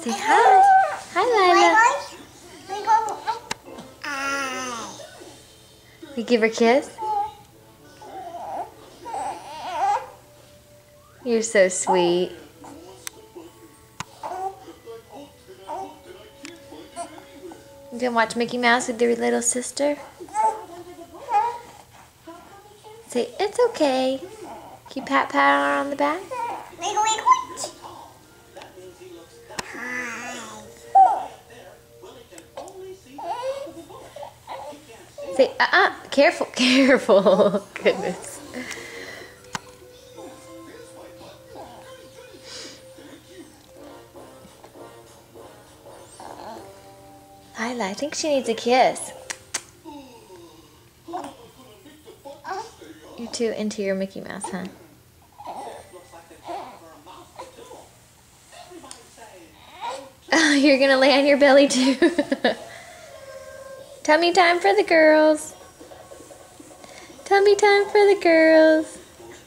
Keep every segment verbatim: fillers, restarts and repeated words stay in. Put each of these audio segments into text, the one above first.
Say hi. Hi, Lila. We give her a kiss? You're so sweet. You gonna watch Mickey Mouse with your little sister? Say, it's okay. Can you pat pat her on the back? Say, uh-uh, careful, careful. Goodness. Lila, I think she needs a kiss. You're too into your Mickey Mouse, huh? Oh, you're gonna lay on your belly too. Tummy time for the girls. Tummy time for the girls.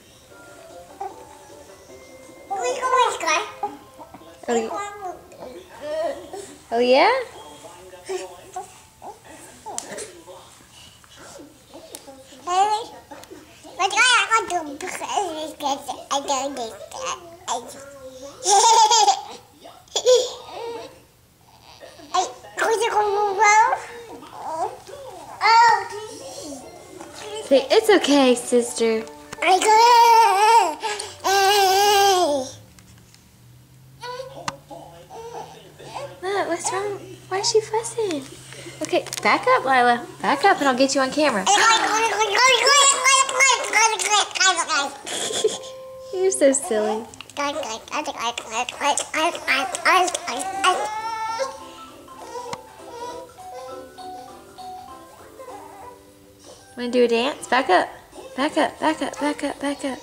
Oh, oh yeah? Say, it's okay, sister. What? What's wrong? Why is she fussing? Okay, back up, Lila. Back up and I'll get you on camera. You're so silly. Want to do a dance? Back up. Back up, back up, back up, back up.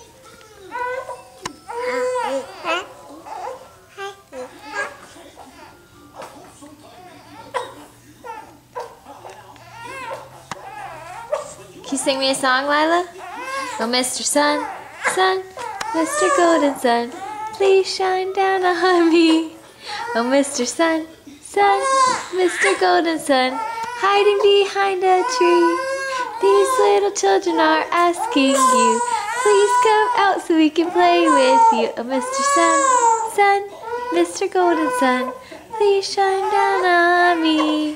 Can you sing me a song, Lila? Oh, Mister Sun, Sun, Mister Golden Sun, please shine down on me. Oh, Mister Sun, Sun, Mister Golden Sun, hiding behind a tree. These little children are asking you, please come out so we can play with you. Oh, Mister Sun, Sun, Mister Golden Sun, please shine down on me.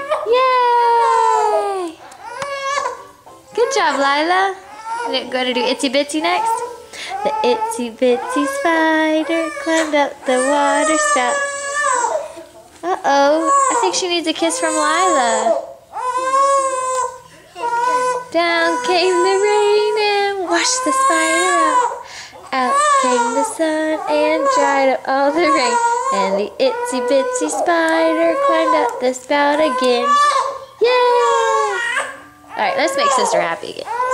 Yay! Good job, Lila. We're going to do Itsy Bitsy next. The itsy bitsy spider climbed up the water spout. Uh-oh, I think she needs a kiss from Lila. Down came the rain and washed the spider out. Out came the sun and dried up all the rain. And the itsy bitsy spider climbed up the spout again. Yay! Alright, let's make sister happy again.